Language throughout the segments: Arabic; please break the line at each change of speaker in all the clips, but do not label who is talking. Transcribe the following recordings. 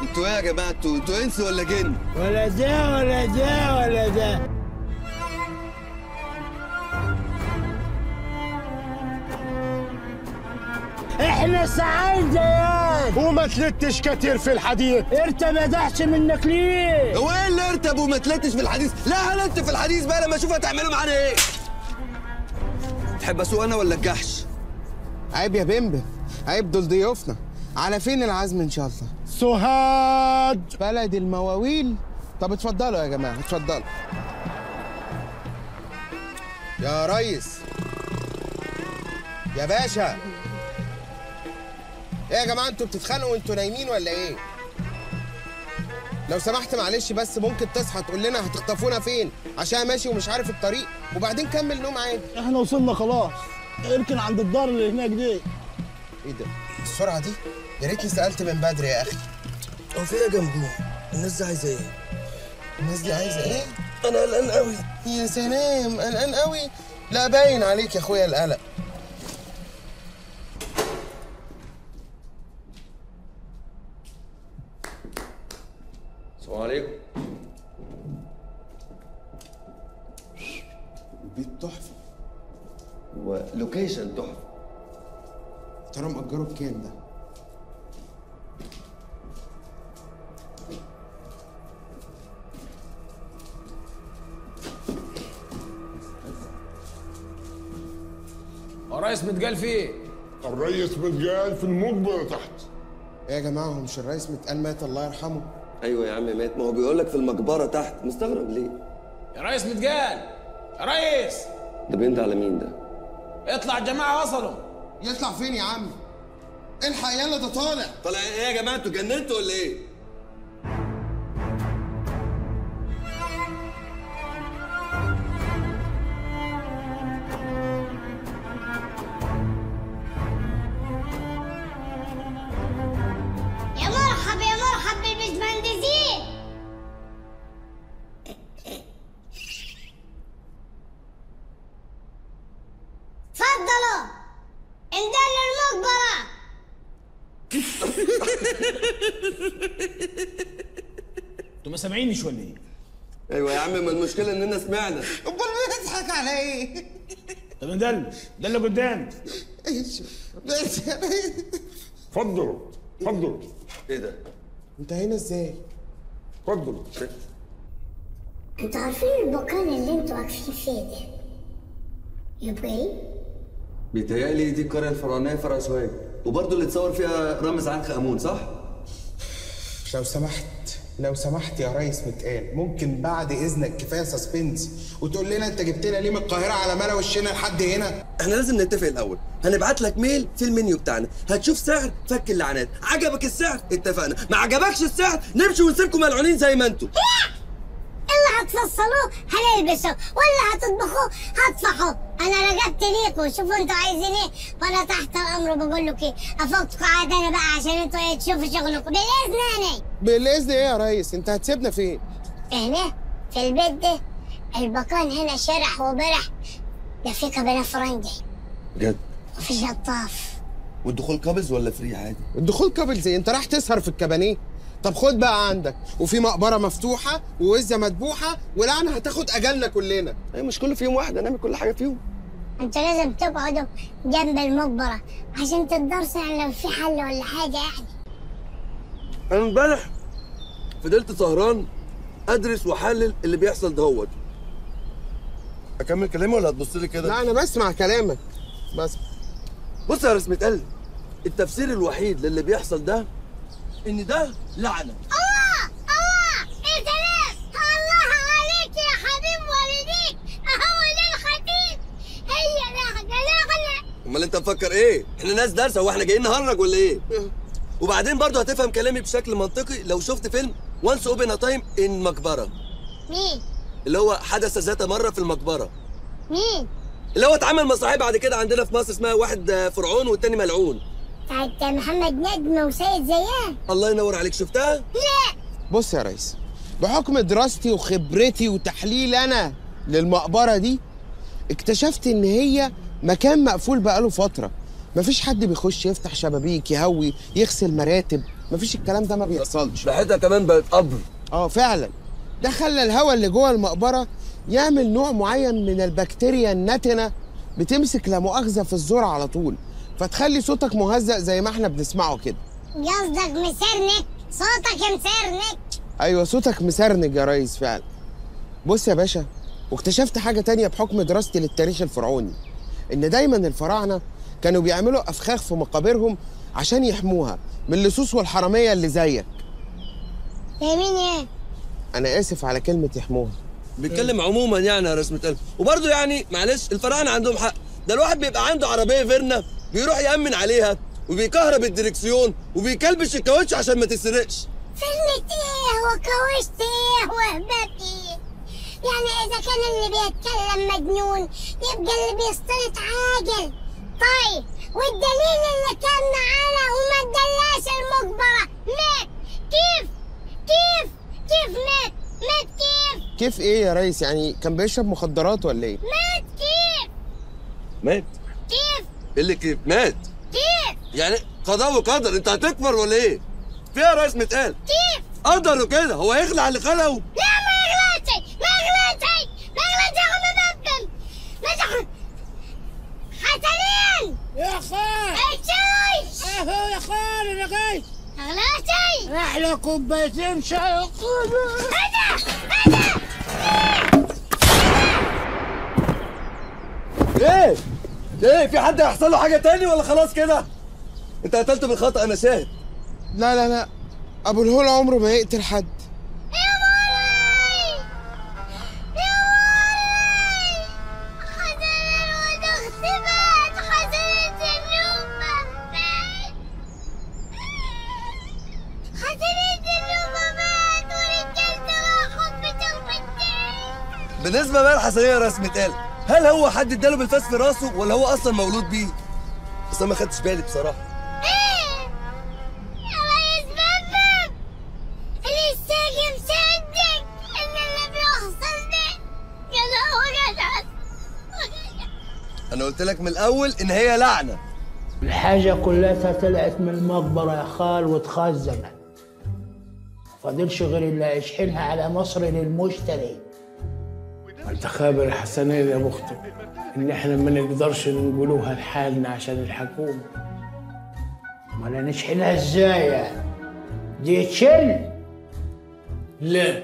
انتوا ايه يا جماعه؟ انتوا انس ولا جن؟
ولا ده ولا ده ولا ده. احنا سعيدة
وما تلتش كتير في الحديث.
ارتب احسن منك ليه؟
هو ايه اللي ارتب وما تلتش في الحديث؟ لا هلت في الحديث بقى لما اشوف هتعملوا معانا ايه. تحب اسوق انا ولا الجحش؟
عيب يا بمبم، عيب، دول ضيوفنا. على فين العزم ان شاء الله؟
سوهاج
بلد المواويل. طب اتفضلوا يا جماعه، اتفضلوا. يا ريس، يا باشا، ايه يا جماعه انتوا بتتخانقوا وانتوا نايمين ولا ايه؟ لو سمحت معلش بس ممكن تصحى تقول لنا هتخطفونا فين؟ عشان ماشي ومش عارف الطريق، وبعدين كمل نوم عادي.
احنا وصلنا خلاص، اركن عند الدار اللي هناك دي.
ايه ده؟ السرعه دي؟ يا ريتني سالت من بدري يا اخي.
هو في ايه يا جمجوم؟ الناس دي عايزه ايه؟
الناس دي عايزه ايه؟
انا قلقان قوي.
يا سلام، قلقان قوي؟ لا باين عليك يا اخويا القلق.
السلام عليكم.
البيت تحفه.
ولوكيشن تحفه.
ترى مأجره بكام ده؟
الريس متقال فيه؟
الريس متقال في المقبرة تحت.
ايه يا جماعه، هو مش الريس متقال مات الله يرحمه؟
ايوه يا عم مات، ما هو بيقول لك في المقبره تحت، مستغرب ليه؟
يا ريس متقال، يا ريس.
ده بينت على مين ده؟
اطلع الجماعه وصلوا.
يطلع فين يا عم؟ الحق يلا ده طالع.
طالع ايه يا جماعه؟ انتوا جننتوا ولا ايه؟
يا مرحب يا مرحب بالبشمهندسين. تفضلوا اندل المقبرة.
انتوا ما سامعينيش ولا ايه؟
ايوه يا عم، ما المشكله اننا سمعنا.
امال بتضحك على ايه؟
طب ندلش، ده اللي قدامي.
ايش بس
اتفضلوا اتفضلوا.
ايه ده؟
انت هنا ازاي؟
اتفضلوا.
انتوا عارفين المكان اللي انتوا واقفين فيه ده يبقى ايه؟
بيتهيألي دي القريه الفرعونيه فرع سوهاج، وبرضه اللي اتصور فيها رامز عنخ امون، صح؟
لو سمحت يا ريس متقال، ممكن بعد اذنك كفايه سسبنس وتقول لنا انت جبتنا ليه من القاهره على ملا وشنا لحد هنا؟
احنا لازم نتفق الاول، هنبعت لك ميل في المنيو بتاعنا، هتشوف سعر فك اللعنات، عجبك السعر اتفقنا، ما عجبكش السعر نمشي ونسيبكم ملعونين زي ما انتم.
اللي هتفصلوه هنلبسه واللي هتطبخوه هطفحوه. انا رجعت ليكم، شوفوا انتوا عايزين ايه وانا تحت الامر. بقول لك ايه، افوتكم عاد انا بقى عشان انتوا ايه تشوفوا شغلكم بالاذن. انا
بالاذن ايه يا ريس؟ انت هتسيبنا فين؟
هنا في البيت ده المكان هنا شرح وبرح، ده في كابينه فرنجي
بجد؟
وفي شطاف.
والدخول قابلز ولا فري عادي؟
الدخول كابلز ايه؟ انت رايح تسهر في الكبانيه؟ طب خد بقى عندك، وفي مقبره مفتوحه ووزه مذبوحه ولعنه هتاخد اجلنا كلنا.
ايوه مش كله في يوم واحد، هنعمل كل حاجه فيهم.
انتوا لازم تقعدوا جنب المقبره عشان تدرسوا يعني لو في حل ولا حاجه يعني.
انا امبارح فضلت سهران ادرس واحلل اللي بيحصل دهوت. اكمل كلامي ولا هتبص لي كده؟
لا انا بسمع كلامك بس.
بص يا رسمة قلب، التفسير الوحيد للي بيحصل ده ان ده لعنه.
ايه سلام، الله عليك يا حبيب والديك، اهو ده الخطيب. هي لغنا.
امال انت مفكر ايه؟ احنا ناس دارسه، هو احنا جايين نهرج ولا ايه؟ وبعدين برضه هتفهم كلامي بشكل منطقي لو شفت فيلم وانس اوبن ا تايم ان مقبره.
مين؟
اللي هو حدث ذات مره في المقبره.
مين؟
اللي هو اتعمل مسرحيه بعد كده عندنا في مصر اسمها واحد فرعون والتاني ملعون.
بتاعت محمد نجم وسيد زيان.
الله ينور عليك، شفتها؟
لا.
بص يا ريس، بحكم دراستي وخبرتي وتحليل انا للمقبره دي اكتشفت ان هي مكان مقفول بقاله فتره، مفيش حد بيخش يفتح شبابيك يهوي يغسل مراتب، مفيش الكلام ده، ما بيحصلش.
ريحتها كمان بقت قبر.
فعلا. ده خلى الهواء اللي جوه المقبره يعمل نوع معين من البكتيريا النتنه بتمسك لا مؤاخذه في الزور على طول، فتخلي صوتك مهزأ زي ما احنا بنسمعه كده.
قصدك مسرنك؟ صوتك مسرنك.
ايوه صوتك مسرنج يا ريس فعلا. بص يا باشا، واكتشفت حاجه تانية بحكم دراستي للتاريخ الفرعوني، ان دايما الفراعنه كانوا بيعملوا افخاخ في مقابرهم عشان يحموها من اللصوص والحراميه اللي زيك.
يمين ايه؟
انا اسف على كلمه يحموها.
بيتكلم عموما يعني يا رسمة قلب. وبرضه يعني معلش الفراعنه عندهم حق، ده الواحد بيبقى عنده عربيه فيرنا بيروح يأمن عليها وبيكهرب الدركسيون وبيكلبش الكاوتش عشان ما تسرقش.
فيلم ايه وكوشت ايه وهباب ايه؟ يعني اذا كان اللي بيتكلم مجنون يبقى اللي بيستلط عاقل. طيب والدليل اللي كان معانا وما ادلاش المقبره مات. كيف مات؟
كيف ايه يا ريس؟ يعني كان بيشرب مخدرات ولا ايه؟
مات كيف؟
مات؟
كيف؟
ايه اللي كيف؟ مات؟
كيف؟
يعني قضاء وقدر، انت هتكبر ولا ايه؟ فيها يا ريس متقال.
كيف؟
قدر وكده، هو هيخلع اللي خلقه؟
لا ما يغلطش يا عم مببم. ما تاخد حسنين
يا خال.
الشاي.
اهو يا خال انا جاي.
غلطي.
احلى كوبايتين شاي.
ايه؟ ليه؟ في حد هيحصل له حاجة تاني ولا خلاص كده؟ انت قتلت بالخطأ، انا شاهد.
لا ابو الهول عمره ما يقتل حد.
يا ماري حسنين ونختي مات. حسنين النوبة مات. حسنين النوبة مات ورجالته راحوا بتوبتين.
بالنسبة بقى لحسنية يا رسمة قال، هل هو حد اداله بالفاس في راسه ولا هو اصلا مولود بيه؟ بس انا ما خدتش بالي بصراحة.
ايه يا ريس مبب، لسه مصدق ان اللي بيحصل ده كده هو جدع.
انا قلت لك من الاول ان هي لعنة.
الحاجة كلها طلعت من المقبرة يا خال واتخزنت. فاضلش غير اللي هيشحنها على مصر للمشتري. انت خابر يا حسنين يا مختي ان احنا ما نقدرش نقولوها لحالنا عشان الحكومة. امال نشحنها ازاي يعني؟ دي تشل؟ لا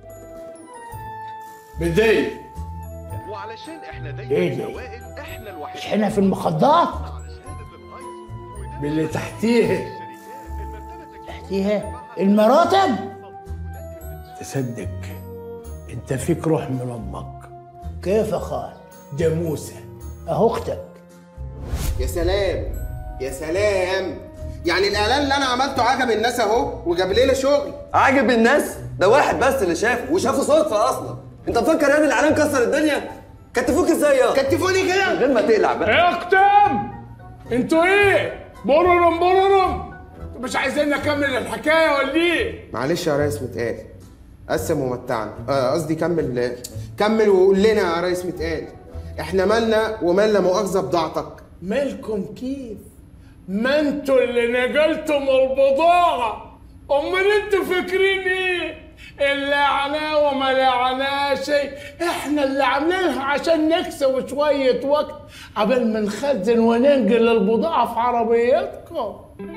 بدي.
وعلشان احنا دايما
ايه دي؟
اوائل احنا الوحيدين
نشحنها في المخدرات باللي تحتيها. تحتيها المراتب. تصدق انت فيك روح من امك. كيف يا خال؟ ده موسى اهو اختك.
يا سلام، يعني الاعلان اللي انا عملته عجب الناس اهو وجاب لنا شغل.
عاجب الناس؟ ده واحد بس اللي شافه وشافه صدفة اصلا. انت مفكر يعني الاعلان كسر الدنيا؟ كتفوك ازاي يا؟
كتفوني كده
من غير ما تقلع بقى.
اكتم. انتوا ايه؟ بررم. مش عايزين نكمل الحكايه ولا ايه؟
معلش يا ريس متقال، قسم ومتعنا. قصدي كمل وقول لنا يا ريس متقال، احنا مالنا ومال لا مؤاخذه بضاعتك.
مالكم كيف؟ ما انتوا اللي نقلتم البضاعة. امال انتوا فاكرين ايه؟ اللي عناه وما لعناه شيء. احنا اللي عاملينها عشان نكسب شوية وقت قبل ما نخزن وننقل البضاعة في عربياتكم.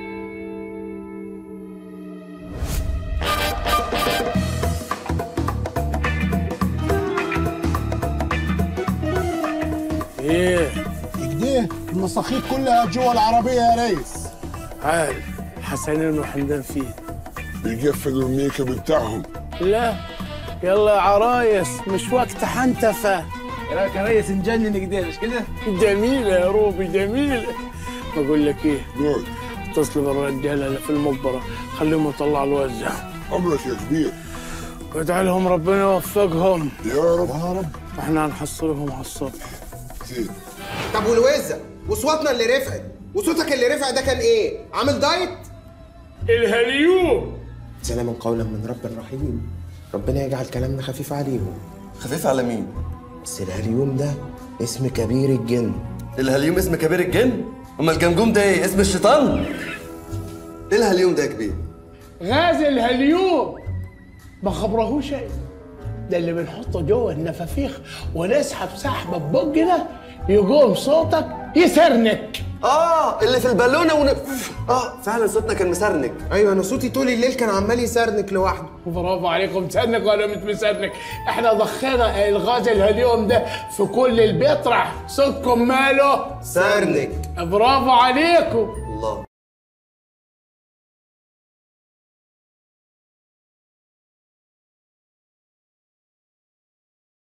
ايه؟
كده المصاخيط كلها جوا العربية يا ريس.
عارف حسنين وحمدان فيه.
بيقفلوا الميك اب بتاعهم.
لا يلا يا عرايس مش وقت حنتفة.
ايه رايك يا ريس نجنن كده مش كده؟
جميلة يا روبي جميلة. بقول لك ايه؟
قول.
اتصل بالرجالة اللي في المقبرة خليهم يطلعوا الوزع.
عمرك يا كبير.
وادعي لهم ربنا يوفقهم.
يا رب.
يا رب.
احنا هنحصلهم على الصبح.
زين.
طب والوزة وصوتنا اللي رفعت وصوتك اللي رفع ده كان ايه؟ عامل دايت؟
الهليوم.
سلاما قولا من رب رحيم. ربنا يجعل كلامنا خفيف عليهم.
خفيف على مين؟
بس الهليوم ده اسم كبير الجن.
الهليوم اسم كبير الجن؟ امال الجمجوم ده ايه؟ اسم الشيطان؟ ايه الهليوم ده يا كبير؟
غاز الهليوم ما خبرهوش شيء، ده اللي بنحطه جوه النفافيخ ونسحب سحبه ببقنا يقوم صوتك يسرنك.
اللي في البالونه فعلا صوتنا كان مسرنك.
ايوه انا صوتي طول الليل كان عمال يسرنك لوحده.
برافو عليكم، مسرنك ولا مش مسرنك؟ احنا ضخينا الغاز الهليوم ده في كل البيت، راح صوتكم ماله
سرنك.
برافو عليكم.
الله.